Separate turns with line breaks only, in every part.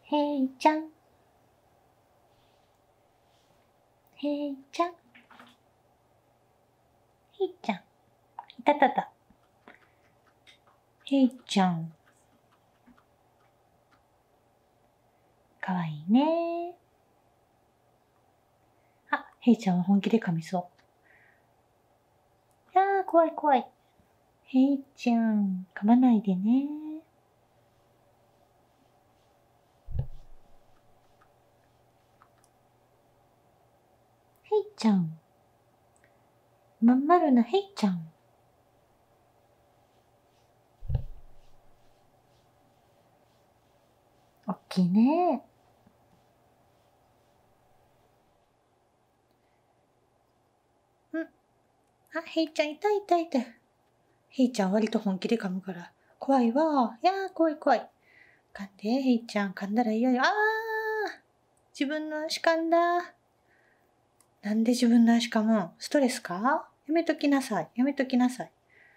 へいちゃん。へいちゃん。へいちゃん。いたたた。へいちゃん。かわいいね。あ、へいちゃんは本気で噛みそう。いやー、怖い怖い。へいちゃん、噛まないでね。へいちゃん。まん丸なへいちゃん。おっきいね。あ、へいちゃん、痛い痛い痛い。へいちゃん割と本気で噛むから。怖いわ。いやー、怖い怖い。噛んで、へいちゃん、噛んだら嫌よ。あー、自分の足噛んだ。なんで自分の足噛むん？ストレスか？やめときなさい。やめときなさい。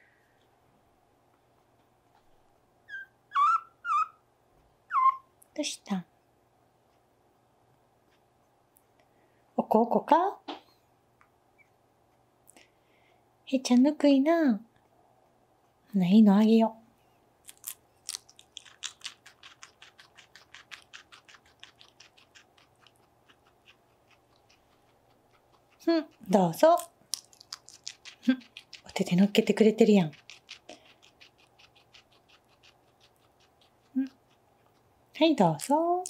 どうしたん？おこおこか？へいちゃんぬくいな。いいのあげよう。どうぞ。お手手乗っけてくれてるやん。はい、どうぞ。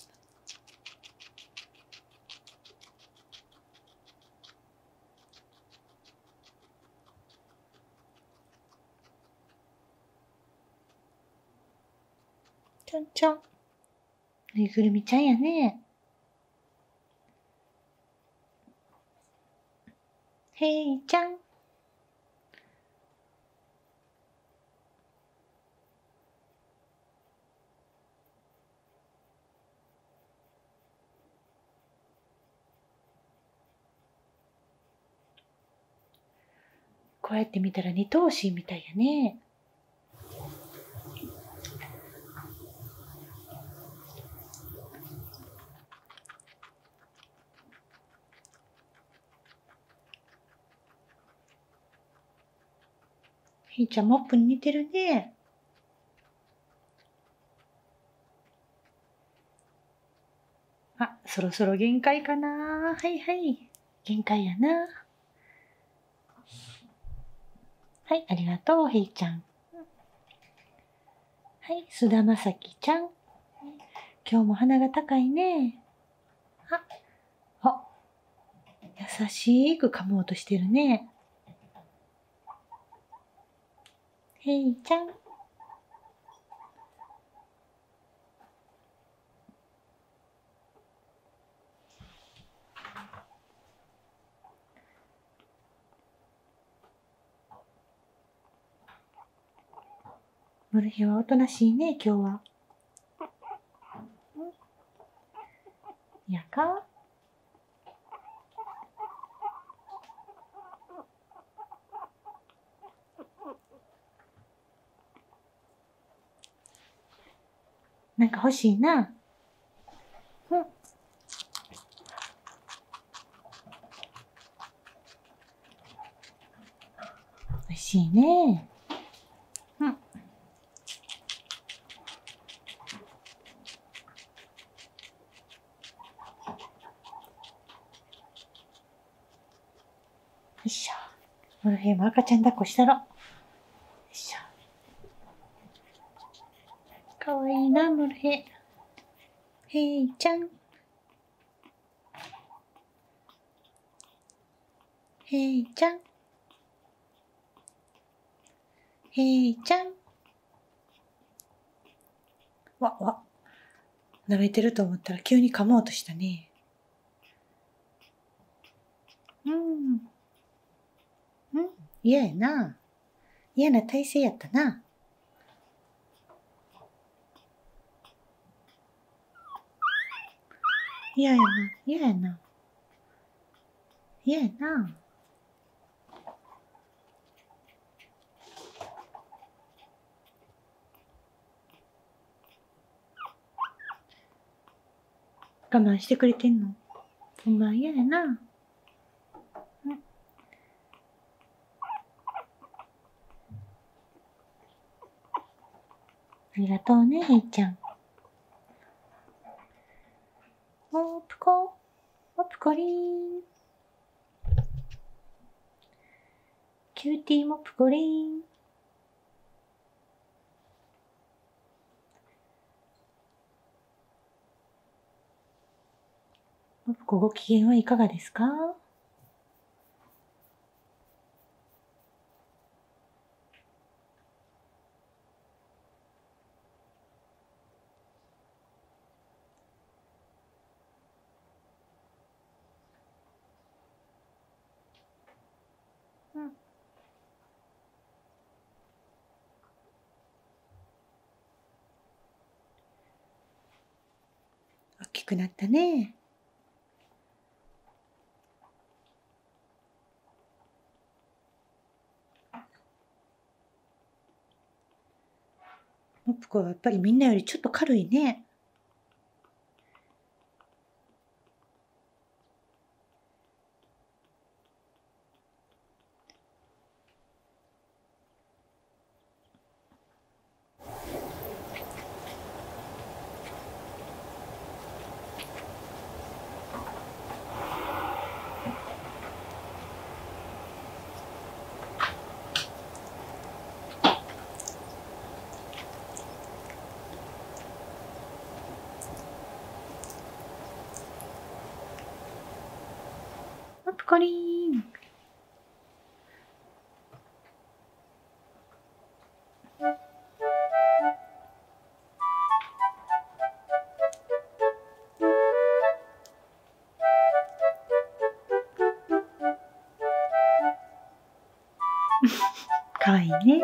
ちょんちょん。ぬいぐるみちゃんやね。へいちゃん。こうやって見たら二頭身みたいやね。ひーちゃんモップに似てるね。あ、そろそろ限界かな。はいはい。限界やな。はい、ありがとう、ひーちゃん。はい、菅田将暉ちゃん。今日も鼻が高いね。あ、優しく噛もうとしてるね。へいちゃん。モルヘはおとなしいね、今日は。やか？なんか欲しいな。美味しいね。よいしょ。モルヘイも赤ちゃん抱っこしたろ。よいしょ。かわいいな、モルヘイ。へいちゃん。へいちゃん。へいちゃん。わ、わ。舐めてると思ったら急に噛もうとしたね。嫌やな。嫌な体勢やったな。嫌やな。嫌やな。嫌やな。 我慢してくれてんの？ほんま嫌やな。ありがとうね、へいちゃん。おぷこ、おぷこりーん。キューティーもぷこりーん。おぷこご機嫌はいかがですか？うん。大きくなったね。おぷこはやっぱりみんなよりちょっと軽いね。おぷこりーん。かわいいね。